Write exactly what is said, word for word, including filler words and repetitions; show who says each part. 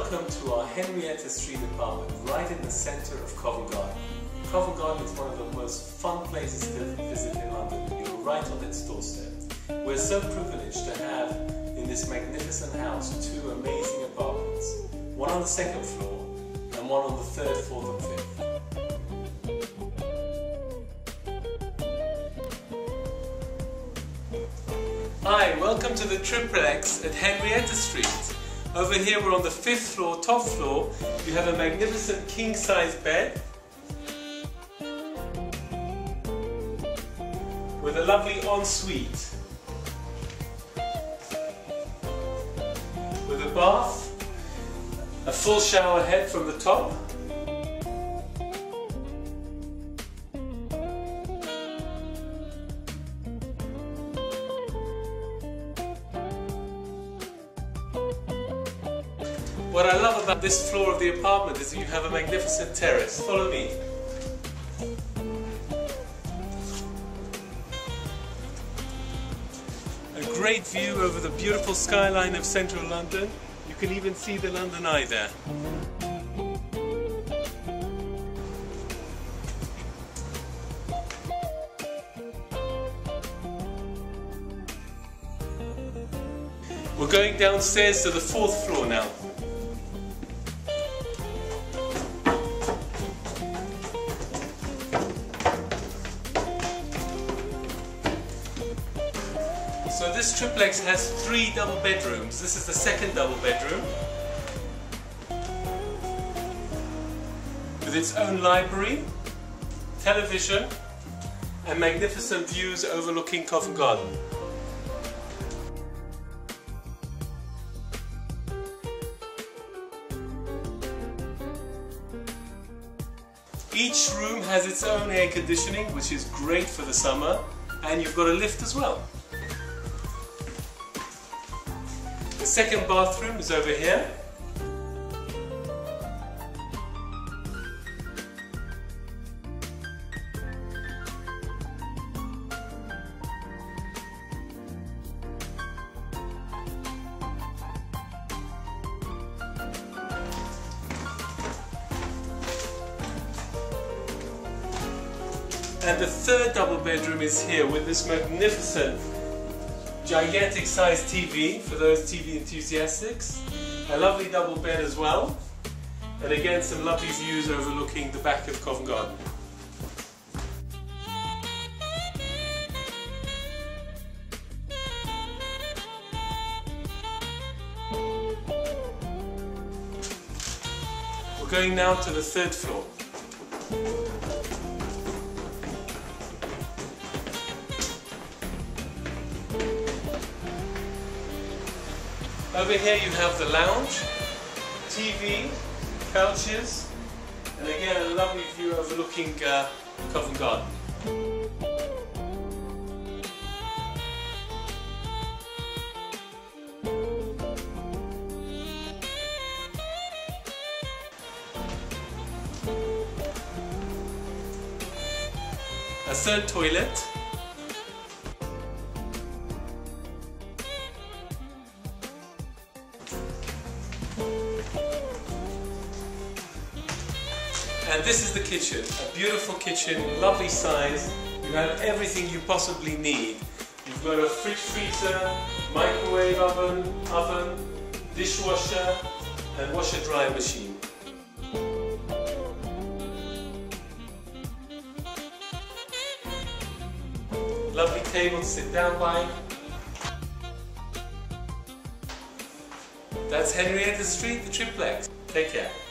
Speaker 1: Welcome to our Henrietta Street apartment, right in the centre of Covent Garden. Covent Garden is one of the most fun places to visit in London. You're right on its doorstep. We're so privileged to have in this magnificent house two amazing apartments, one on the second floor and one on the third, fourth and fifth. Hi, welcome to the Triplex at Henrietta Street. Over here we're on the fifth floor, top floor. You have a magnificent king-size bed with a lovely ensuite with a bath, a full shower head from the top, What I love about this floor of the apartment is that you have a magnificent terrace. Follow me. A great view over the beautiful skyline of central London. You can even see the London Eye there. We're going downstairs to the fourth floor now. So this triplex has three double bedrooms. This is the second double bedroom with its own library, television and magnificent views overlooking Covent Garden. Each room has its own air conditioning, which is great for the summer, and you've got a lift as well. The second bathroom is over here. And the third double bedroom is here with this magnificent gigantic sized T V for those T V enthusiasts, a lovely double bed as well, and again some lovely views overlooking the back of Covent Garden. We're going now to the third floor. Over here you have the lounge, T V, couches, and again a lovely view overlooking uh, Covent Garden. A third toilet. And this is the kitchen, a beautiful kitchen, lovely size. You have everything you possibly need. You've got a fridge freezer, microwave oven, oven, dishwasher and washer dryer machine. Lovely table to sit down by. That's Henrietta Street, the Triplex. Take care.